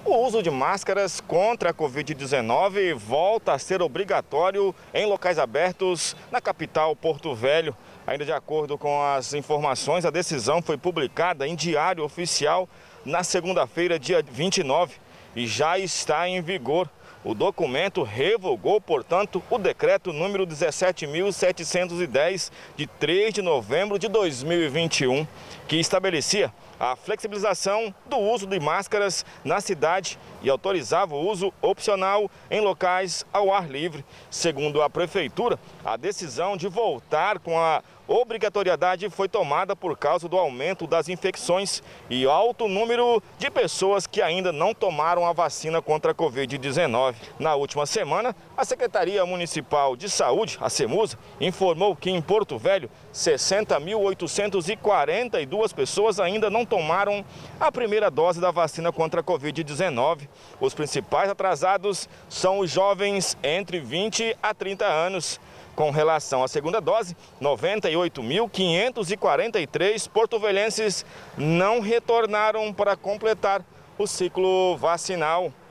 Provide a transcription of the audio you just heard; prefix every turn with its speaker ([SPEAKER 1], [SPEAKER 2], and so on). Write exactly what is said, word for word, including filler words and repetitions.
[SPEAKER 1] O uso de máscaras contra a Covid dezenove volta a ser obrigatório em locais abertos na capital Porto Velho. Ainda de acordo com as informações, a decisão foi publicada em Diário Oficial na segunda-feira, dia vinte e nove, e já está em vigor. O documento revogou, portanto, o decreto número dezessete mil setecentos e dez, de três de novembro de dois mil e vinte e um, que estabelecia a flexibilização do uso de máscaras na cidade e autorizava o uso opcional em locais ao ar livre. Segundo a Prefeitura, a decisão de voltar com a obrigatoriedade foi tomada por causa do aumento das infecções e alto número de pessoas que ainda não tomaram a vacina contra a Covid dezenove. Na última semana, a Secretaria Municipal de Saúde, a Semusa, informou que em Porto Velho, sessenta mil oitocentas e quarenta e duas pessoas ainda não tomaram a primeira dose da vacina contra a Covid dezenove. Os principais atrasados são os jovens entre vinte a trinta anos. Com relação à segunda dose, noventa e oito mil quinhentos e quarenta e três porto-velhenses não retornaram para completar o ciclo vacinal.